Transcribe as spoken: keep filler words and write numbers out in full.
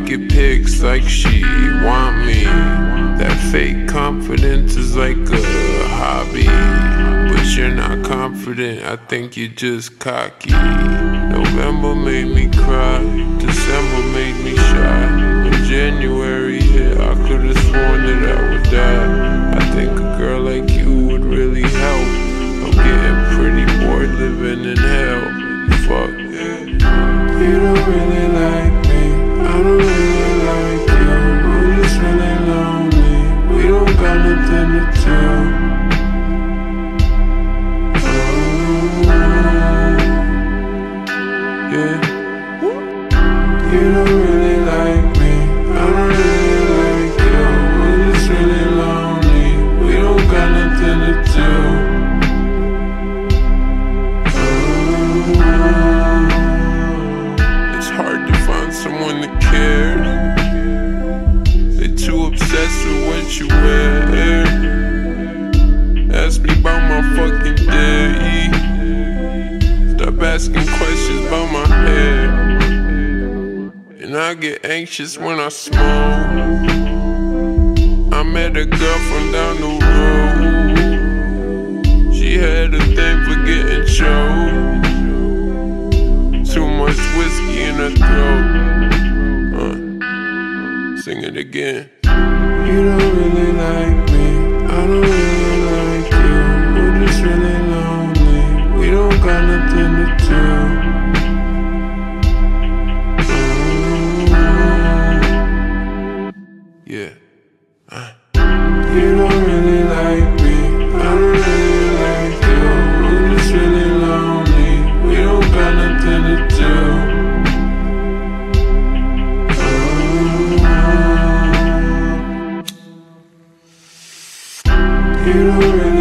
naked pics like she want me. That fake confidence is like a hobby, but you're not confident, I think you're just cocky. November made me cry, December made me shy. When January hit, I could've sworn that I would die. I think a girl like you would really help. I'm getting pretty bored living in hell. Fuck yeah. You don't really like me, I don't really like you. We're just really lonely, we don't got nothing to do. You don't really like me, I don't really like you. We're just really lonely, we don't got nothing to do. Oh, it's hard to find someone that cares. They're too obsessed with what you wear. Ask me about my fucking day. Stop asking questions about my hair. And I get anxious when I smoke. I met a girl from down the road. She had a thing for getting choked. Too much whiskey in her throat. uh, Sing it again. You don't really like me, I don't really like you. We're just really lonely, we don't got nothing to do. Yeah. Uh. You don't really like me, I don't really like you. We're just really lonely, we don't got nothing to do. Oh. You don't really